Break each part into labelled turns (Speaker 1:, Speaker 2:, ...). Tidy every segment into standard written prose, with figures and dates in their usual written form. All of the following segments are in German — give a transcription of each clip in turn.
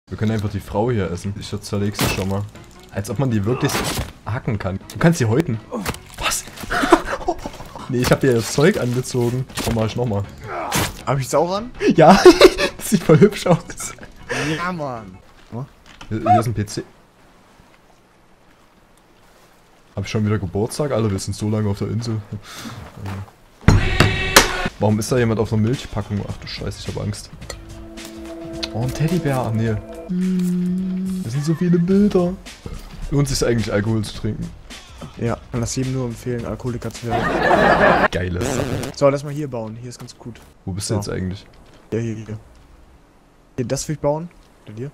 Speaker 1: Wir können einfach die Frau hier essen. Ich zerleg sie schon mal. Als ob man die wirklich hacken kann. Du kannst sie häuten. Was? Nee, ich hab dir das Zeug angezogen. Komm mal, ich nochmal.
Speaker 2: Hab ich's auch an?
Speaker 1: Ja, das sieht voll hübsch aus.
Speaker 2: Ja, Mann.
Speaker 1: Hier ist ein PC. Hab ich schon wieder Geburtstag? Alle, wir sind so lange auf der Insel. Warum ist da jemand auf einer Milchpackung? Ach du Scheiße, ich hab Angst. Oh, ein Teddybär. Ach nee. Das sind so viele Bilder. Lohnt sich eigentlich Alkohol zu trinken?
Speaker 2: Ja, kann das jedem nur empfehlen, Alkoholiker zu werden.
Speaker 1: Geiles.
Speaker 2: So, lass mal hier bauen. Hier ist ganz gut.
Speaker 1: Wo bist du jetzt eigentlich?
Speaker 2: Ja, hier. Hier, das will ich bauen. Oder dir?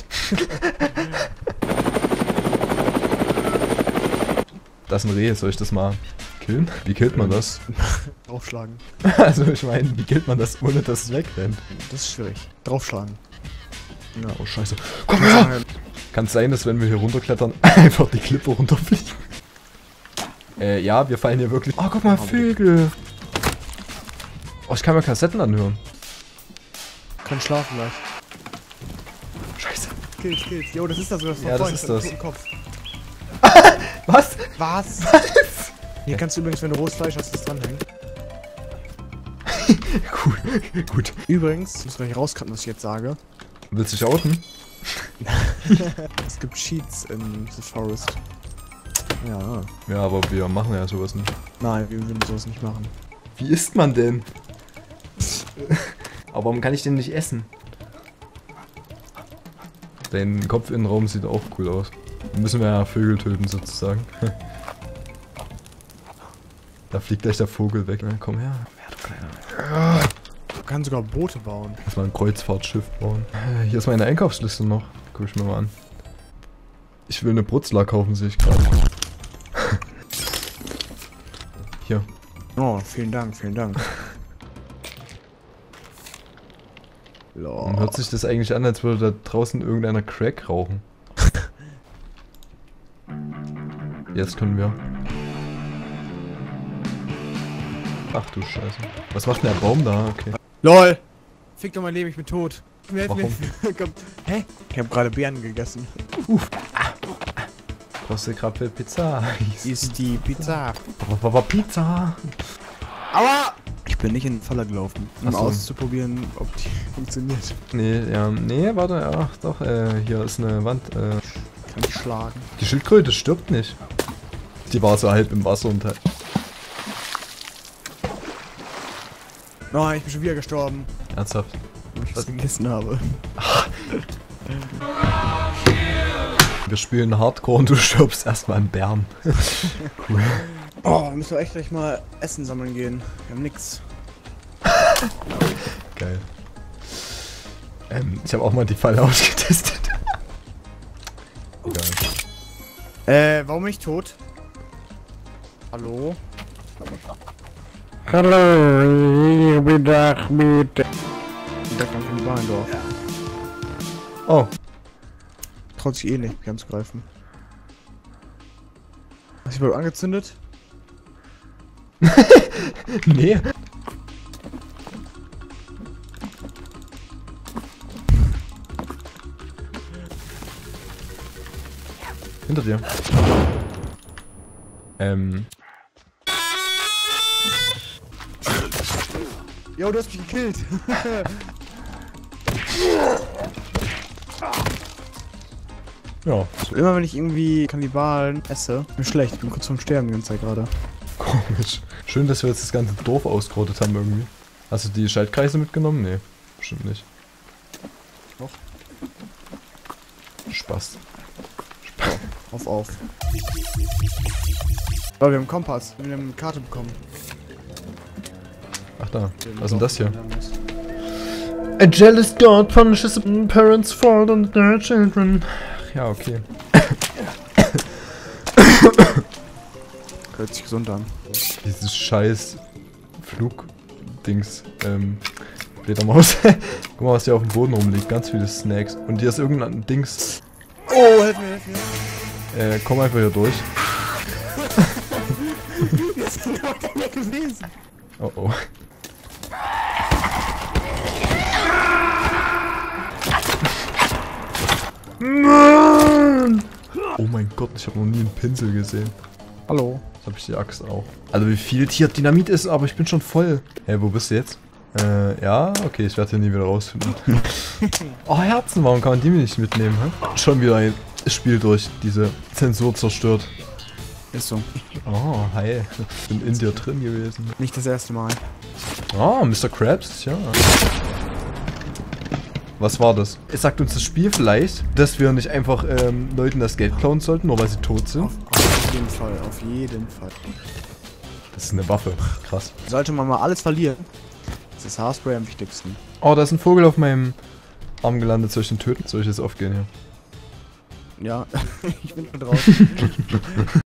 Speaker 1: Das ist ein Reh, soll ich das mal killen? Wie killt man das?
Speaker 2: Draufschlagen.
Speaker 1: Also ich meine, wie killt man das, ohne dass es wegrennt?
Speaker 2: Das ist schwierig. Draufschlagen. Ja.
Speaker 1: Oh scheiße. Komm her! Kann es sein, dass wenn wir hier runterklettern, einfach die Klippe runterfliegen? Ja, wir fallen hier wirklich... Oh, guck mal, Vögel! Oh, ich kann mir Kassetten anhören.
Speaker 2: Kann schlafen gleich.
Speaker 1: Scheiße.
Speaker 2: Kills. Jo, das ist das, was
Speaker 1: Ja, das ist das.
Speaker 2: Kopf.
Speaker 1: Was?
Speaker 2: Was? Hier kannst du übrigens, wenn du rohes Fleisch hast, das dranhängen.
Speaker 1: Gut.
Speaker 2: Übrigens, ich muss gleich rauscutten, was ich jetzt sage.
Speaker 1: Willst du dich outen?
Speaker 2: Es gibt Cheats in The Forest. Ja.
Speaker 1: Ja, aber wir machen ja sowas nicht.
Speaker 2: Nein, wir würden sowas nicht machen.
Speaker 1: Wie isst man denn? Aber warum kann ich den nicht essen? Dein Kopfinnenraum sieht auch cool aus. Dann müssen wir ja Vögel töten sozusagen. Da fliegt gleich der Vogel weg. Na, komm her. Ja, du Kleiner.
Speaker 2: Du kannst sogar Boote bauen.
Speaker 1: Lass mal ein Kreuzfahrtschiff bauen. Hier ist meine Einkaufsliste noch. Guck ich mir mal an. Ich will eine Brutzler kaufen, sehe ich gerade. Hier.
Speaker 2: Oh, vielen Dank.
Speaker 1: Und hört sich das eigentlich an, als würde da draußen irgendeiner Crack rauchen? Jetzt können wir. Ach du Scheiße. Was macht denn der Baum da? Okay.
Speaker 2: LOL! Fick doch mein Leben, ich bin tot.
Speaker 1: Warum?
Speaker 2: Komm. Hä? Ich habe gerade Beeren gegessen.
Speaker 1: Kostet gerade Pizza.
Speaker 2: Ist die Pizza.
Speaker 1: Pizza.
Speaker 2: Aua! Ich bin nicht in den Falle gelaufen, um
Speaker 1: Ach so.
Speaker 2: auszuprobieren, ob die funktioniert.
Speaker 1: Nee, warte, ach doch, hier ist eine Wand,
Speaker 2: Kann ich schlagen.
Speaker 1: Die Schildkröte stirbt nicht. Die war so halb im Wasser und halt.
Speaker 2: Nein, ich bin schon wieder gestorben,
Speaker 1: Ernsthaft.
Speaker 2: weil ich was gegessen habe.
Speaker 1: Wir spielen Hardcore und du stirbst erstmal einen Bären. Cool.
Speaker 2: Oh, müssen wir echt gleich mal Essen sammeln gehen. Wir haben nix.
Speaker 1: Geil. Ich habe auch mal die Falle ausgetestet. Egal.
Speaker 2: Warum bin ich tot? Hallo?
Speaker 3: Hallo, ich bin Ahmed.
Speaker 2: Da kam von Bahndorf.
Speaker 1: Oh.
Speaker 2: Traut sich eh nicht, mich anzugreifen. Hast du wohl angezündet?
Speaker 1: Nee. Hinter dir.
Speaker 2: Jo, du hast mich gekillt.
Speaker 1: Ja.
Speaker 2: Immer wenn ich irgendwie Kannibalen esse, bin ich schlecht. Ich bin kurz vorm Sterben die ganze Zeit gerade.
Speaker 1: Komisch. Schön, dass wir jetzt das ganze Dorf ausgerottet haben irgendwie. Hast du die Schaltkreise mitgenommen? Nee, bestimmt nicht.
Speaker 2: Doch.
Speaker 1: Spaß.
Speaker 2: Auf. Oh, wir haben einen Kompass. Wir haben eine Karte bekommen.
Speaker 1: Ach da. Was ist denn das hier? A jealous God punishes the parents' fault on their children. Ach ja, okay.
Speaker 2: Hört sich gesund an.
Speaker 1: Dieses scheiß Flugdings, Fledermaus. Guck mal, was hier auf dem Boden rumliegt. Ganz viele Snacks. Und hier ist irgendein Dings.
Speaker 2: Oh, helf mir.
Speaker 1: Komm einfach hier durch.
Speaker 2: Das ist doch gar nicht gewesen.
Speaker 1: Oh oh. Mann! Oh mein Gott, ich habe noch nie einen Pinsel gesehen.
Speaker 2: Hallo.
Speaker 1: Jetzt habe ich die Axt auch. Also wie viel hier Dynamit ist, aber ich bin schon voll. Hey, wo bist du jetzt? Ja, okay, ich werde hier nie wieder rausfinden. Oh, Herzen, warum kann man die mir nicht mitnehmen, hä? Schon wieder ein Spiel durch diese Zensur zerstört.
Speaker 2: Ist so.
Speaker 1: Oh, hi. Bin in dir drin gewesen.
Speaker 2: Nicht das erste Mal.
Speaker 1: Oh, Mr. Krabs, ja. Was war das? Es sagt uns das Spiel vielleicht, dass wir nicht einfach Leuten das Geld klauen sollten, nur weil sie tot sind.
Speaker 2: Auf jeden Fall, auf jeden Fall.
Speaker 1: Das ist eine Waffe. Krass.
Speaker 2: Sollte man mal alles verlieren, ist das Haarspray am wichtigsten.
Speaker 1: Oh, da ist ein Vogel auf meinem Arm gelandet. Soll ich ihn töten? Soll ich jetzt aufgehen hier?
Speaker 2: Ja, ich bin schon draußen.